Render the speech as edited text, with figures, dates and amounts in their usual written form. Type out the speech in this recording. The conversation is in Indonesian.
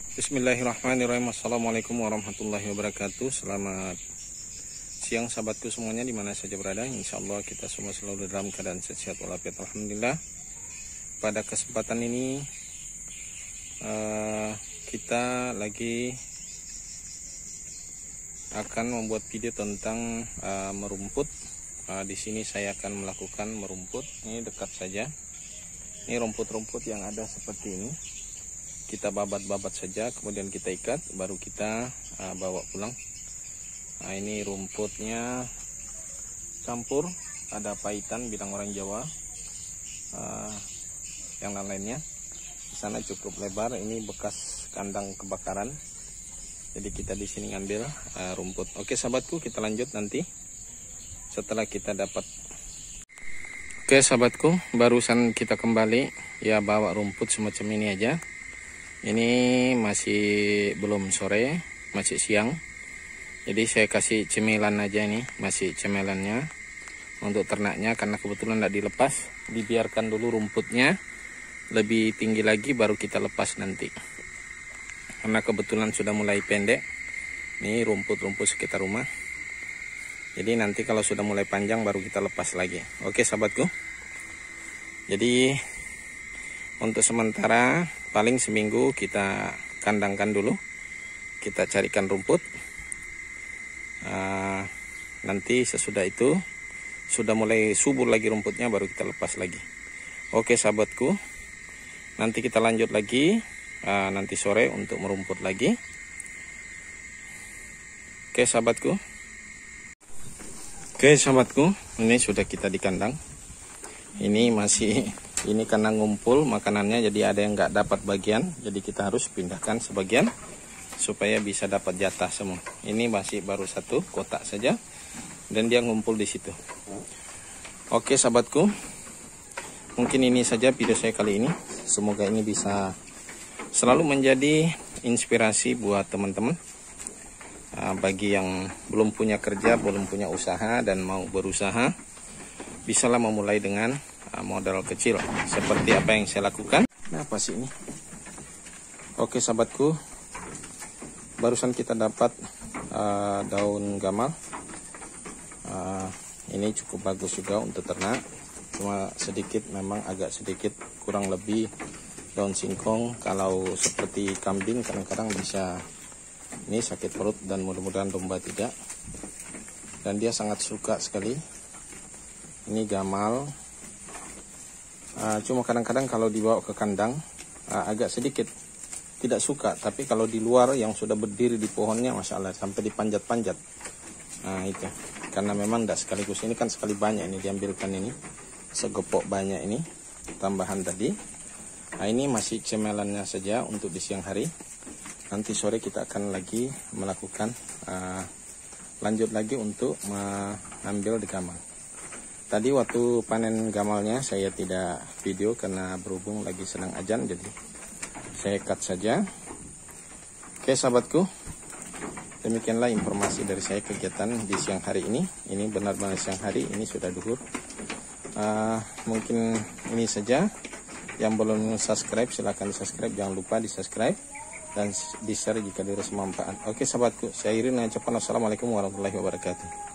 Bismillahirrahmanirrahim. Assalamualaikum warahmatullahi wabarakatuh. Selamat siang sahabatku semuanya dimana saja berada. Insya Allah kita semua selalu dalam keadaan sehat walafiat, alhamdulillah. Pada kesempatan ini kita lagi akan membuat video tentang merumput. Di sini saya akan melakukan merumput. Ini dekat saja. Ini rumput-rumput yang ada seperti ini. Kita babat-babat saja, kemudian kita ikat, baru kita bawa pulang. Nah, ini rumputnya campur, ada paitan bilang orang Jawa, yang lain-lainnya. Di sana cukup lebar, ini bekas kandang kebakaran. Jadi kita di sini ngambil rumput. Oke sahabatku, kita lanjut nanti setelah kita dapat. Oke sahabatku, barusan kita kembali ya bawa rumput semacam ini aja. Ini masih belum sore, masih siang. Jadi saya kasih cemilan aja, ini masih cemilannya untuk ternaknya, karena kebetulan tidak dilepas. Dibiarkan dulu rumputnya lebih tinggi lagi baru kita lepas nanti. Karena kebetulan sudah mulai pendek. Ini rumput-rumput sekitar rumah. Jadi nanti kalau sudah mulai panjang baru kita lepas lagi. Oke sahabatku. Jadi untuk sementara paling seminggu kita kandangkan dulu, kita carikan rumput. Nanti sesudah itu sudah mulai subur lagi rumputnya baru kita lepas lagi. Oke sahabatku, nanti kita lanjut lagi nanti sore untuk merumput lagi. Oke sahabatku, ini sudah kita di kandang. Ini masih, ini karena ngumpul makanannya, jadi ada yang nggak dapat bagian, jadi kita harus pindahkan sebagian supaya bisa dapat jatah semua. Ini masih baru satu kotak saja dan dia ngumpul di situ. Oke sahabatku, mungkin ini saja video saya kali ini. Semoga ini bisa selalu menjadi inspirasi buat teman-teman, bagi yang belum punya kerja, belum punya usaha dan mau berusaha, bisalah memulai dengan modal kecil seperti apa yang saya lakukan. Nah, apa sih ini? Oke sahabatku, barusan kita dapat daun gamal. Ini cukup bagus juga untuk ternak, cuma sedikit, memang agak sedikit kurang lebih daun singkong. Kalau seperti kambing kadang-kadang bisa ini sakit perut, dan mudah-mudahan domba tidak. Dan dia sangat suka sekali ini gamal. Cuma kadang-kadang kalau dibawa ke kandang agak sedikit tidak suka, tapi kalau di luar yang sudah berdiri di pohonnya, masya Allah, sampai dipanjat-panjat. Nah itu karena memang tidak sekaligus, ini kan sekali banyak, ini diambilkan, ini segepok banyak ini tambahan tadi. Nah ini masih cemelannya saja untuk di siang hari. Nanti sore kita akan lagi melakukan lanjut lagi untuk mengambil di gamal. Tadi waktu panen gamalnya saya tidak video karena berhubung lagi sedang azan, jadi saya cut saja. Oke sahabatku, demikianlah informasi dari saya kegiatan di siang hari ini. Ini benar-benar siang hari, ini sudah duhur. Mungkin ini saja. Yang belum subscribe silahkan di subscribe, jangan lupa di subscribe dan di share jika dirasa manfaat. Oke sahabatku, saya Irin mengucapkan assalamualaikum warahmatullahi wabarakatuh.